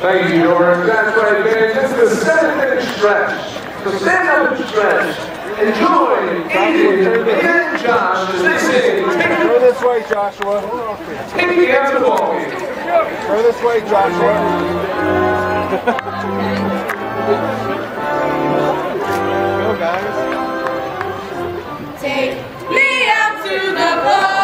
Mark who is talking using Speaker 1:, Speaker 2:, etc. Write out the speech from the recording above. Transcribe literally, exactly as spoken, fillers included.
Speaker 1: Thank you, Doris. That's right, man. Just a seven-minute stretch. So stand up and stretch. Enjoy Aiden and Josh as they sing.
Speaker 2: Go this way, Joshua.
Speaker 1: Take me out of the ball game.
Speaker 2: Go this way, Joshua. Go, guys.
Speaker 3: Take me out to the ball.